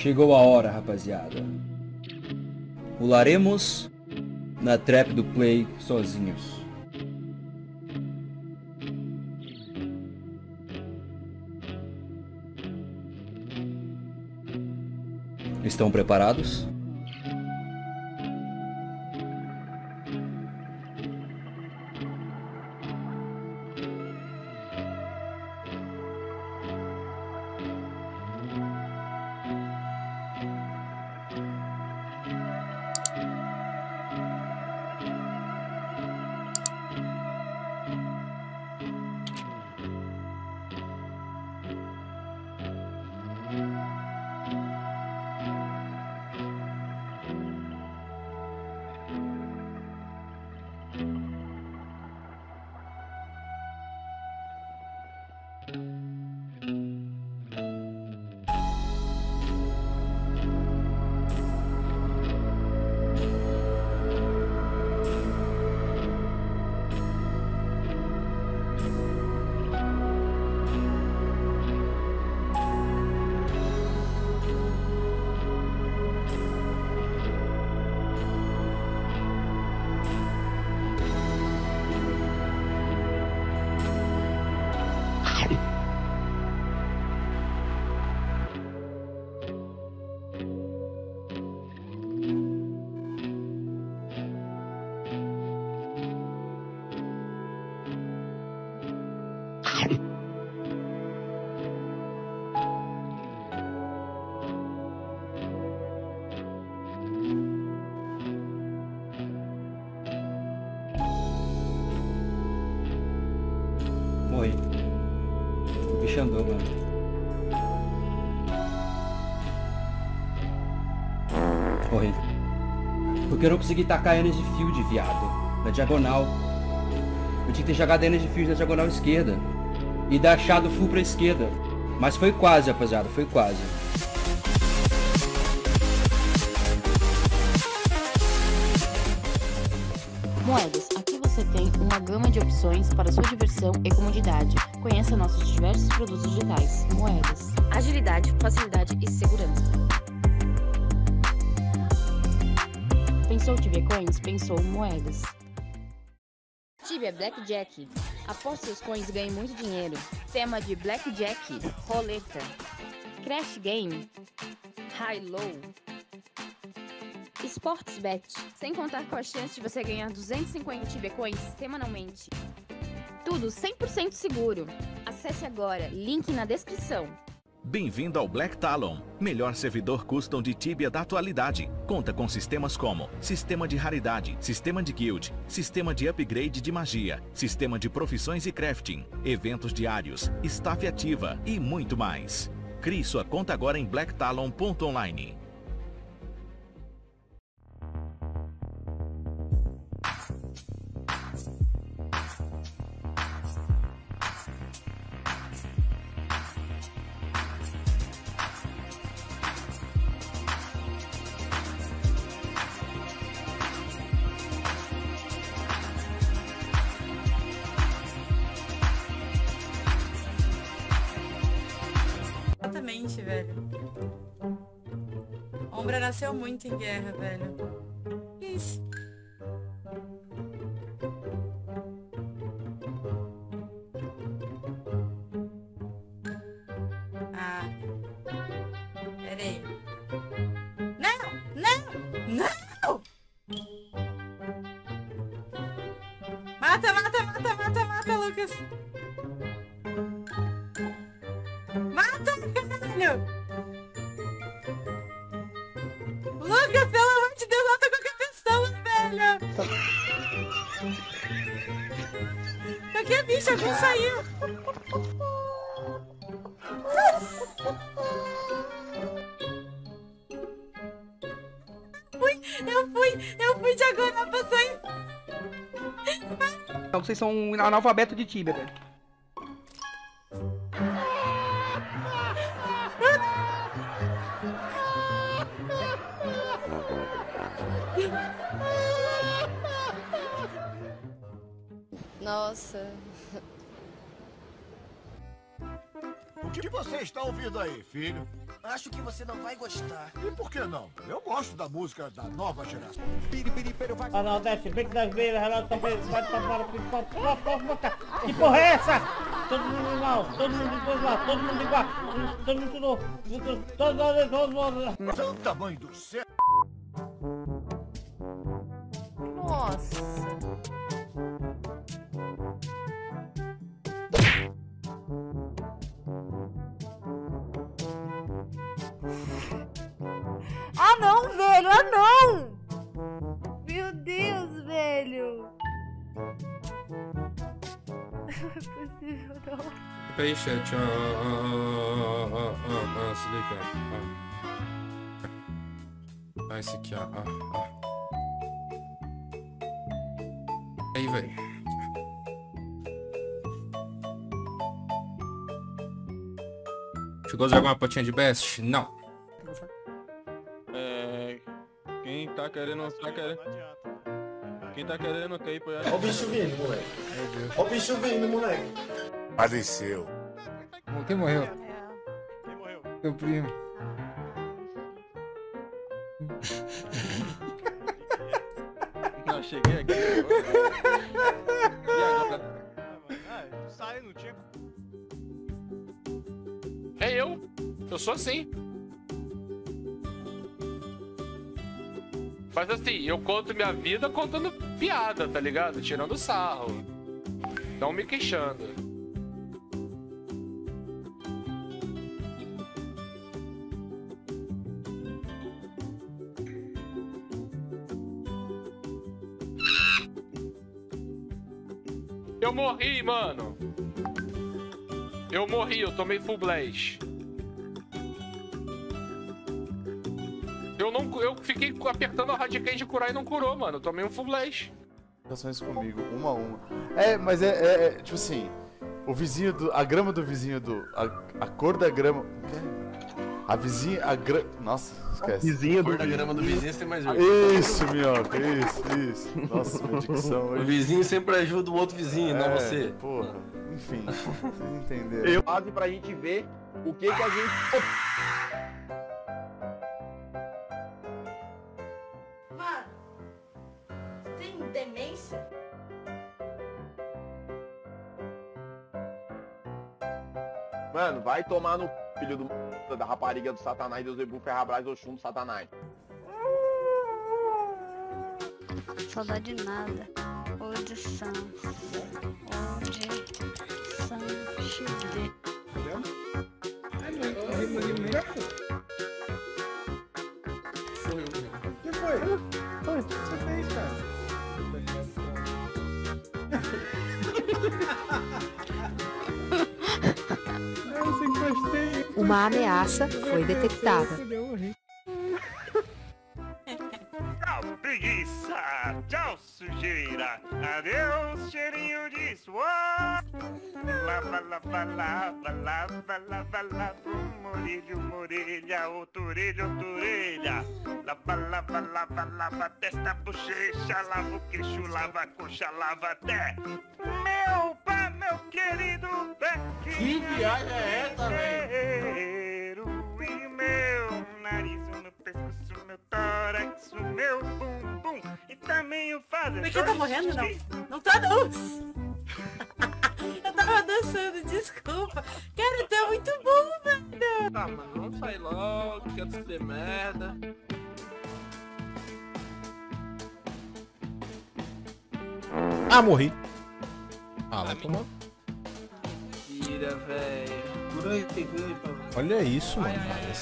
Chegou a hora, rapaziada. Pularemos na trap do play sozinhos. Estão preparados? Morri. O bicho andou, mano. Morri. Porque eu não consegui tacar Energy Field, viado. Na diagonal. Eu tinha que ter jogado Energy Field na diagonal esquerda. E dar Shadow full pra esquerda. Mas foi quase, rapaziada. Foi quase. Moedas, aqui você tem uma gama de opções para sua diversão e comodidade. Conheça nossos diversos produtos digitais. Moedas. Agilidade, facilidade e segurança. Pensou Tibia Coins? Pensou Moedas. Tibia Blackjack. Aposte seus coins e ganhe muito dinheiro. Tema de Blackjack, roleta, Crash Game, High Low, Sportsbet, sem contar com a chance de você ganhar 250 Tibia Coins semanalmente. Tudo 100% seguro. Acesse agora, link na descrição. Bem-vindo ao Black Talon, melhor servidor custom de Tibia da atualidade. Conta com sistemas como sistema de raridade, sistema de guild, sistema de upgrade de magia, sistema de profissões e crafting, eventos diários, staff ativa e muito mais. Crie sua conta agora em blacktalon.online. Exatamente, velho. Ombra nasceu muito em guerra, velho. Que isso? Ah. Pera aí. Não! Não! Não! Mata, mata, mata, mata, mata, Lucas! Lucas, pelo amor de Deus, mata qualquer pessoa, velho! Qualquer bicho, alguém saiu! Eu fui diagonal pra sair! Então vocês são um analfabeto de Tibia, velho. Nossa. que você está ouvindo aí, filho? Acho que você não vai gostar. E por que não? Eu gosto da música da nova geração. Não, desce, bem que das vezes, relógio também, vai para que porra é essa? Todo mundo igual, todo mundo igual, todo mundo igual, todo mundo todos. Santa mãe do céu! Nossa. Ah não, velho, ah não! Meu Deus, velho! Não é possível, não. Peraí, chat, se liga, esse aqui, Aí, velho. Chegou a jogar uma potinha de best? Não. Quem tá querendo, Quem tá querendo quer ir pra... Ó o bicho vindo, moleque. Ó o bicho vindo, moleque. Faleceu. Quem morreu? Quem morreu? Meu primo. Não, cheguei aqui. E agora? Sai, não tinha... É eu sou assim. Mas assim, eu conto minha vida contando piada, tá ligado? Tirando sarro. Não me queixando. Eu morri, mano. Eu morri, eu tomei full blast. Eu fiquei apertando a Radicam de curar e não curou, mano. Eu tomei um full blast. Isso comigo, uma a uma. Mas tipo assim, o vizinho do... A grama do vizinho do... A cor da grama... A vizinha... Nossa, esquece. Vizinha do... A cor da grama do vizinho tem mais verde. Isso, minhoca, isso. Nossa, minha dicção hoje. O vizinho sempre ajuda o outro vizinho, não você. Porra, enfim, vocês entenderam. Eu faço pra gente ver o que a gente... Mano, tem demência? Mano, vai tomar no filho da rapariga do Satanás, Deus Ebu Ferrabras Oxum do Satanás. Saudade de nada. Hoje são. XD. O que foi? O que você fez, cara? Uma ameaça foi detectada. Tchau, preguiça! Tchau, sujeira! Adeus, cheirinho de suor! Lava, lava, lava, lava, lava, lava, uma orelha, outra orelha. Lava, lava, lava, lava, testa, bochecha, lava o queixo, lava a coxa, lava até meu pé, meu querido pé. Que viagem é essa, velho? E meu nariz, o meu pescoço, meu tórax, o meu bumbum e também o fazedor. Por que tá morrendo, não? Não tá, não. Eu tava dançando, desculpa. Cara, tá muito bom, velho. Tá, mano, vamos sair logo, quero ser merda. Ah, morri. Vai tomar. Tira, velho. Olha isso, mano.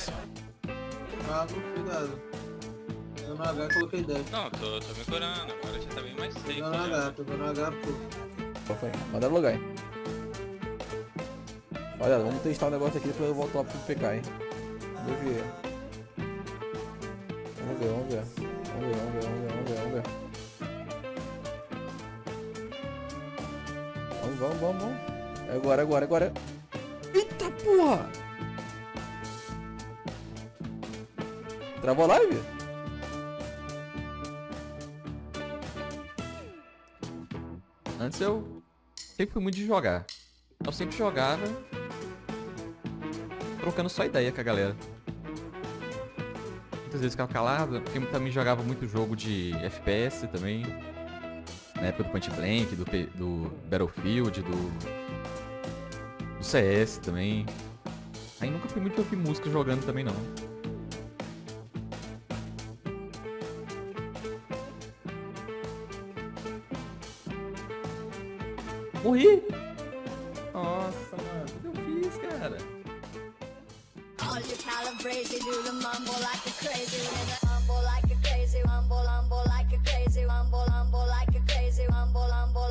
Cuidado. Eu no H coloquei 10. Não, tô me curando, agora já tá bem mais safe. Tô no H, pô. Manda logar, hein. Olha, vamos testar um negócio aqui depois eu volto lá pro PK, hein. Vamos ver. Vamos. Agora. Eita porra! Travou a live? Antes eu sempre fui muito de jogar. Eu sempre jogava trocando só ideia com a galera. Muitas vezes ficava calado, porque eu também jogava muito jogo de FPS também. Na época do Point Blank, do Battlefield, do CS também. Aí nunca fui muito ouvir música jogando também não. Morri! Nossa, mano, o que eu fiz, cara? All you calibrated, do the mumble like a crazy, rumble like a crazy, rumble like a crazy, rumble like a crazy, rumble